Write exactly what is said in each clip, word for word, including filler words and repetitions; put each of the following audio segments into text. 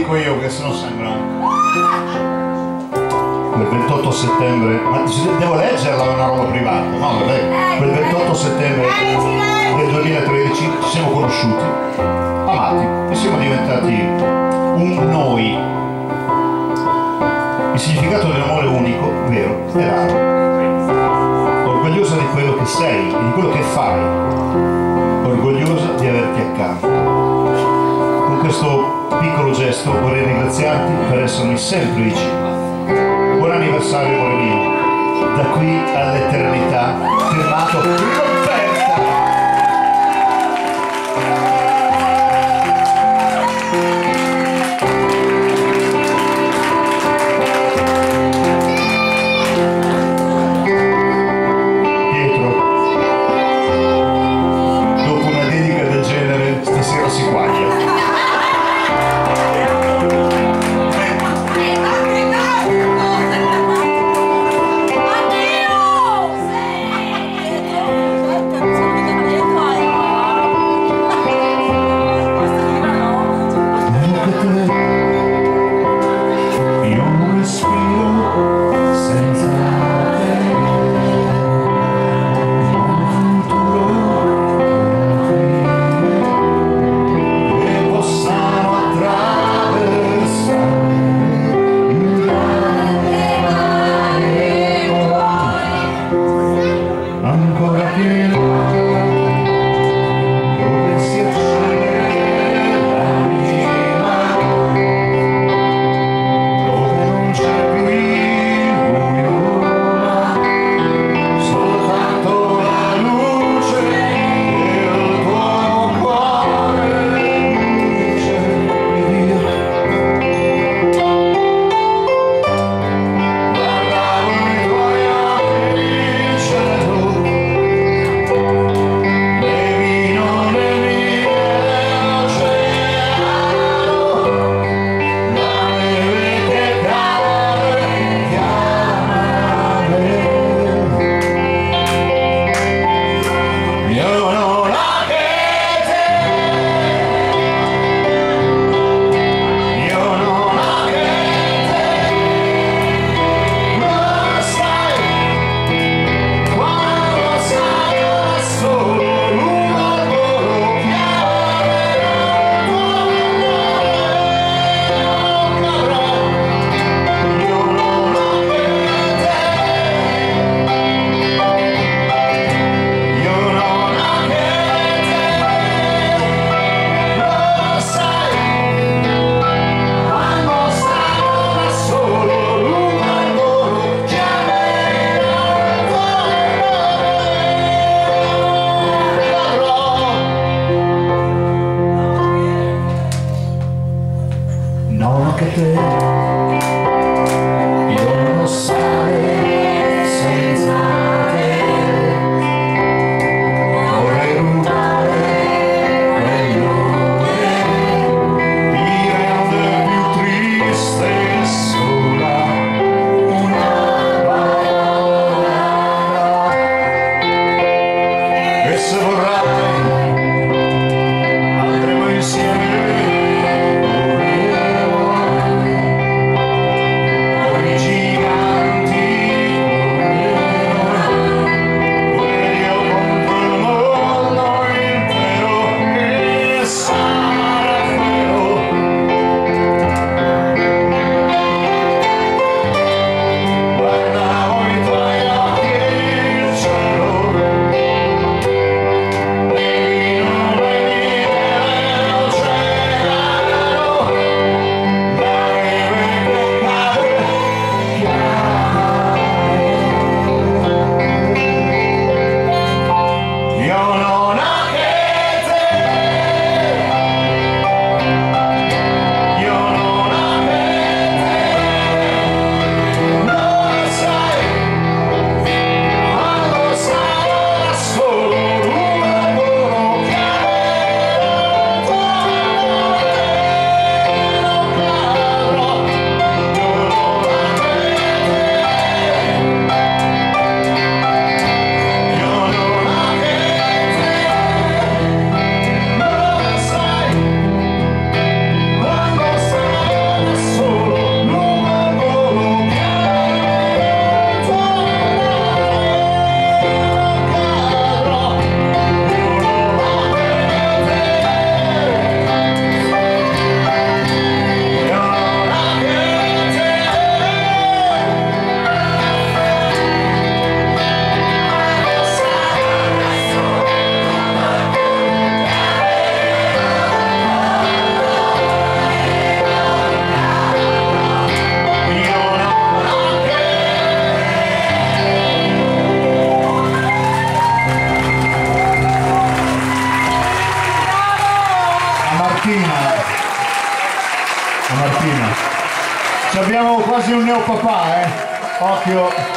dico io che se no sembra quel ventotto settembre, ma devo leggerla, è una roba privata, no? Vabbè. Quel ventotto settembre del duemilatredici ci siamo conosciuti, amati e siamo diventati un noi. Il significato dell'amore unico, vero, è raro. Orgogliosa di quello che sei e di quello che fai, orgogliosa di averti accanto. Con questo piccolo gesto vorrei ringraziarti per essermi sempre vicino. Buon anniversario, amore mio, da qui all'eternità, firmato Roberta. Pietro, dopo una dedica del genere, stasera si quaglia. quasi un neopapà, eh. Occhio.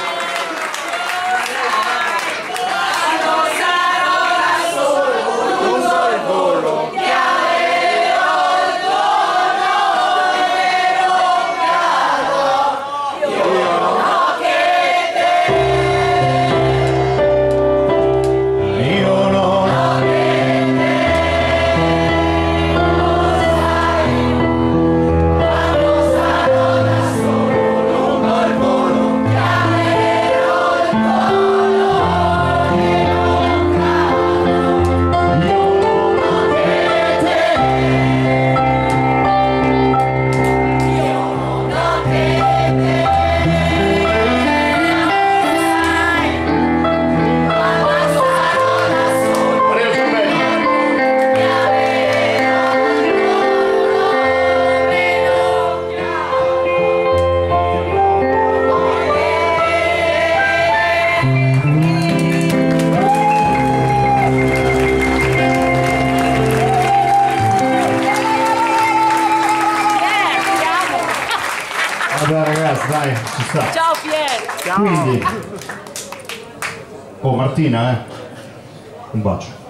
Vabbè ragazzi, dai, ci sta. Ciao Pier! Ciao. Quindi, oh Martina, eh, un bacio.